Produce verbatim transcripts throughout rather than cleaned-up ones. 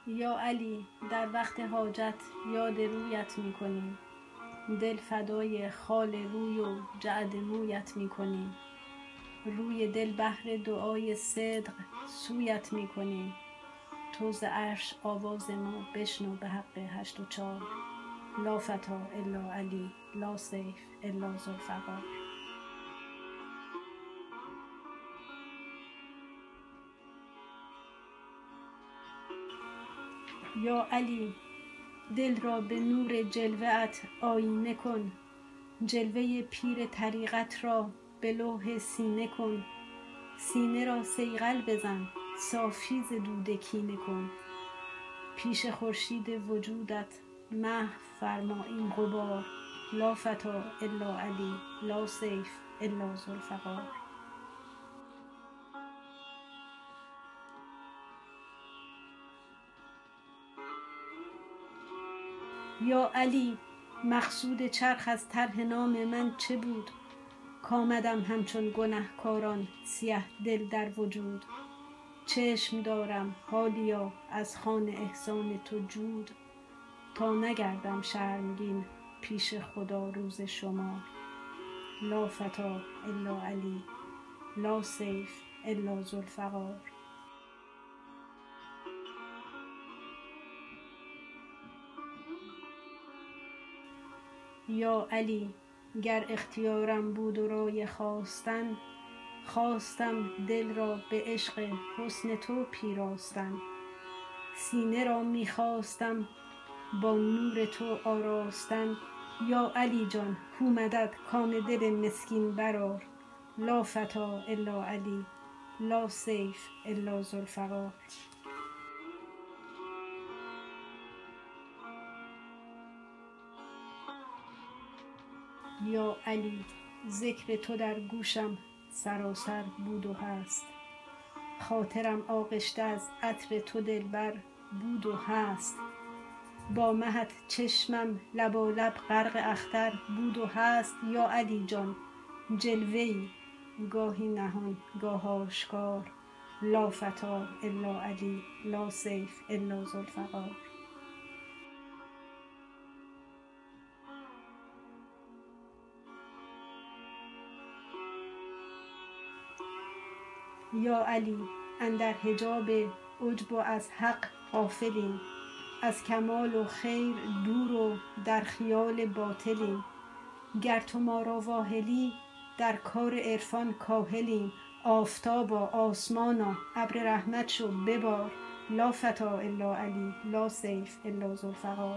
یا علی در وقت حاجت یاد رویت می کنیم، دل فدای خال روی و جعد مویت می کنیم. روی دل بهر دعای صدق سویت می کنیم. تو ز عرش آواز ما بشنو به حق هشت و چار. لا فتی الا علی، لا سیف الا ذوالفقار. یا علی دل را به نور جلوه ات آیینه کن، جلوه پیر طریقت را به لوح سینه کن. سینه را صیقل بزن، صافی ز دود کینه کن. پیش خورشید وجودت محو فرما این غبار. لا فتی الا علی، لا سیف الا ذوالفقار. یا علی مقصود چرخ از طرح نام من چه بود، کآمدم همچون گنهکاران سیه دل در وجود. چشم دارم حالیا از خوان احسان تو جود، تا نگردم شرمگین پیش خدا روز شمار. لا فتی الا علی، لا سیف الا ذوالفقار. یا علی گر اختیارم بود و رای خواستن، خواستم دل را به عشق حسن تو پیراستن. سینه را می خواستم با نور تو آراستن. یا علی جان کو مدد کام دل مسکین برآر. لا فتی الا علی، لا سیف الا ذوالفقار. یا علی ذکر تو در گوشم سراسر بود و هست، خاطرم آغشته از عطر تو دلبر بود و هست. با مهت چشمم لبالب غرق اختر بود و هست. یا علی جان جلوه ای گاهی نهان گاه آشکار. لا فتی الا علی، لا سیف الا ذوالفقار. یا علی اندر حجاب عجب و از حق غافلیم، از کمال و خیر دور و در خیال باطلیم. گر تو ما را واهلی در کار عرفان کاهلیم. آفتابا آسمانا ابر رحمت شو ببار. لا فتی الا علی، لا سیف الا ذوالفقار.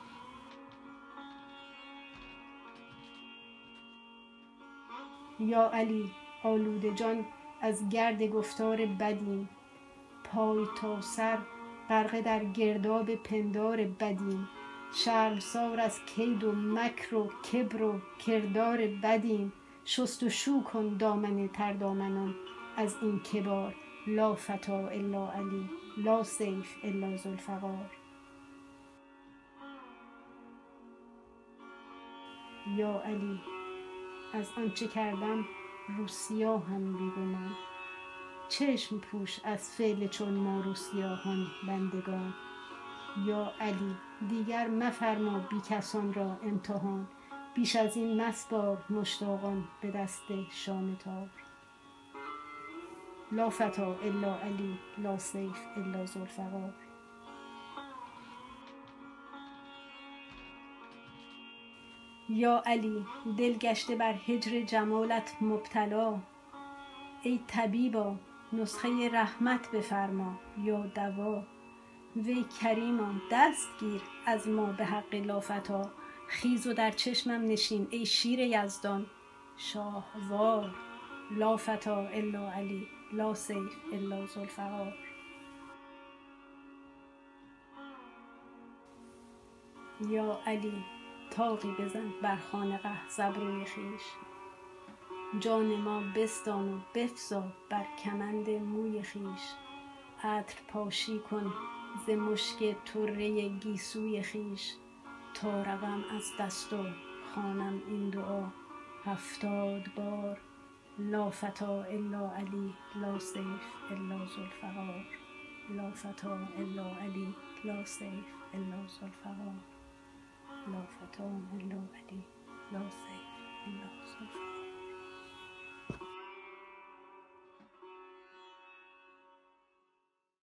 یا علی آلوده جان از گرد گفتار بدیم، پای تا سر غرقه در گرداب پندار بدیم. شرمسار از کید و مکر و کبر و کردار بدیم. شست و شو کن دامن تردامنان از این کبار. لا فتی الا علی، لا سیف الا ذوالفقار. یا علی از آنچه کردم روسیاهم بی گمان، چشم پوش از فعل چون ما روسیاهان بندگان. یا علی دیگر مفرما بی کسان را امتحان، بیش از این مسپار مشتاقان به دست شام تار. لا فتی الا علی، لا سیف الا ذوالفقار. یا علی دل گشته بر هجر جمالت مبتلا، ای طبیبا نسخه رحمت بفرما یا دوا. وی کریما دست گیر از ما به حق لافتی، خیز و در چشمم نشین ای شیر یزدان شاهوار. لا فتی الا علی، لا سیف الا ذوالفقار. یا علی طاقی بزن بر خانقه ز ابروی خویش، جان ما بستان و بفزا بر کمند موی خویش. عطر پاشی کن ز مشک طره گیسوی خویش، تا روم از دست و خوانم این دعا هفتاد بار. لا فتی الا علی، لا سیف الا ذوالفقار. لا فتا الا علی لا سیف الا ذوالفقار لا فتا الا علی لا سیف الا ذوالفقار.